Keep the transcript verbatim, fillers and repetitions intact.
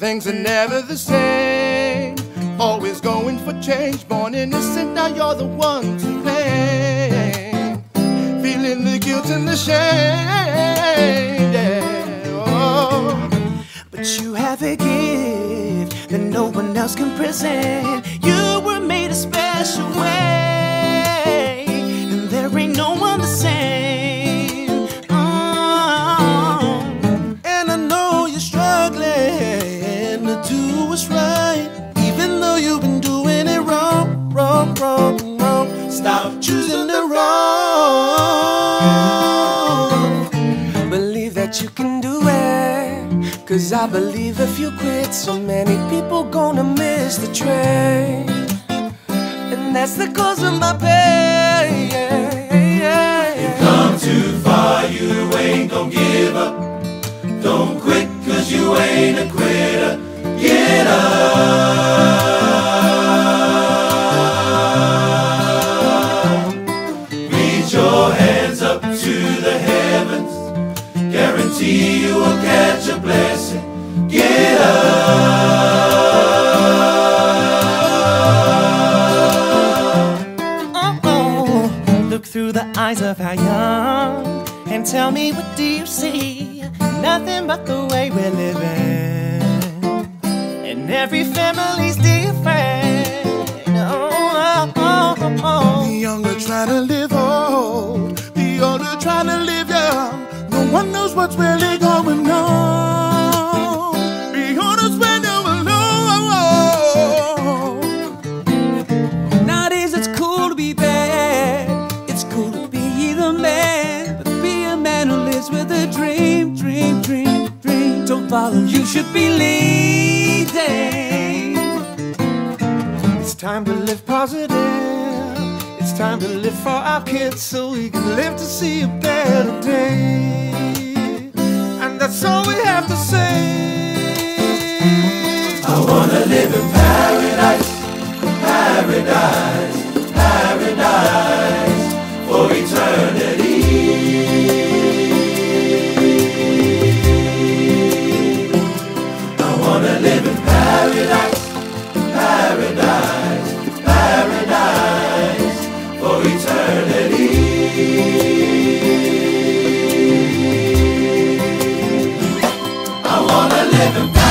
things are never the same. Always going for change, born innocent, now you're the one to blame. Feeling the guilt and the shame, yeah. Oh. But you have a gift that no one else can present. You were made a special way, and there ain't no one the same. Oh. And I know you're struggling to do what's right, even though you've been doing it wrong, wrong, wrong, wrong. Stop choosing the wrong. Believe that you can do it, 'cause I believe if you quit, so many people gonna miss the train. And that's the cause of my pain. You've come too far, you ain't gon' give up. Don't quit, 'cause you ain't a quitter. Get up. Reach your hands up to the heavens. Guarantee you will catch a blessing. Get up. Oh, look through the eyes of our young and tell me, what do you see? Nothing but the way we're living, and every family's different. Oh, oh, oh, oh. The younger try to live old, the older try to live young. No one knows what's really going on. Be honest when you're alone. Nowadays it's cool to be bad, it's cool to be the man, but be a man who lives with a dream, dream, dream, dream. Don't follow, you should be leading. It's time to live positive. It's time to live for our kids, so we can live to see a better day. And that's all we have to say. I wanna live in paradise, paradise, paradise for eternity. I wanna live in paradise, paradise, paradise for eternity. I wanna live in paradise.